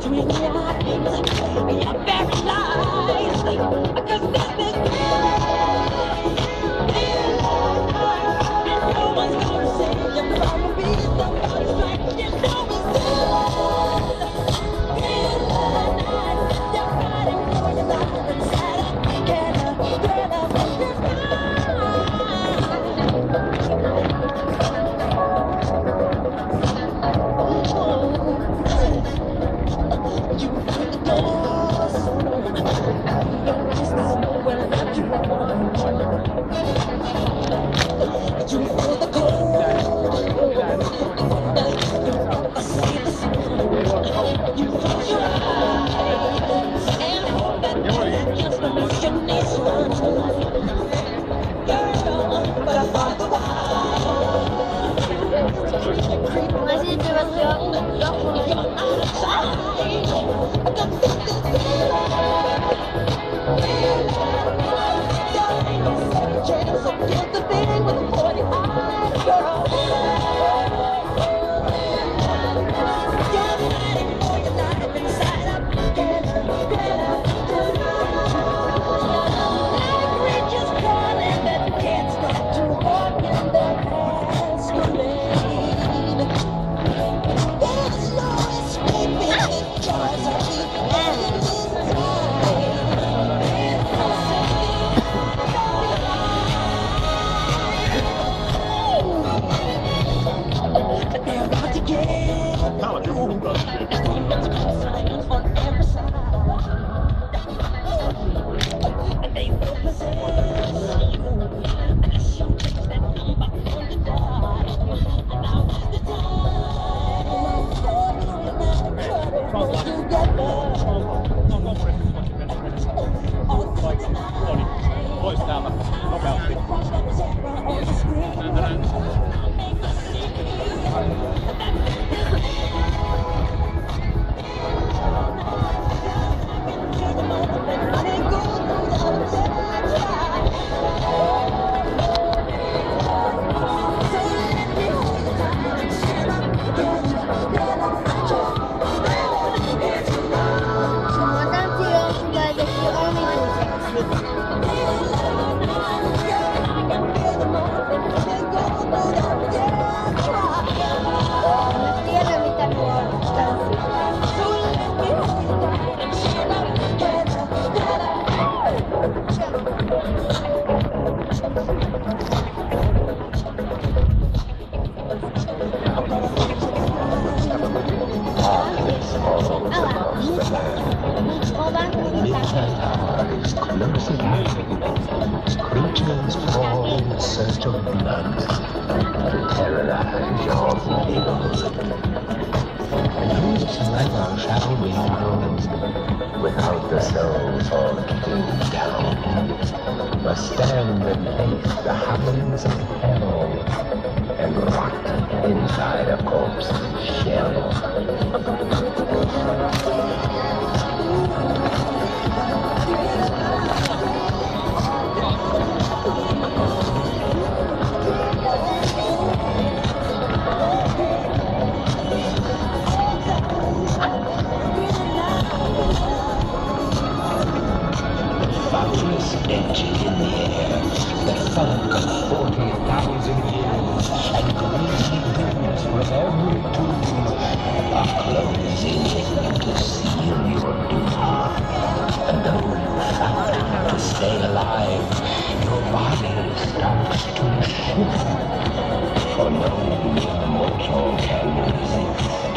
Creatures crawl in search of blood to terrorize your neighborhood. And whosoever shall be known without the soul for keeping down must stand and face the hounds of hell and rot inside a corpse's shell. Edging in the air, the funk of 40,000 years, and grisly winds with every tomb are closing in to seal your doom. And though you fight to stay alive, your body starts to shift, for no mortal can resist.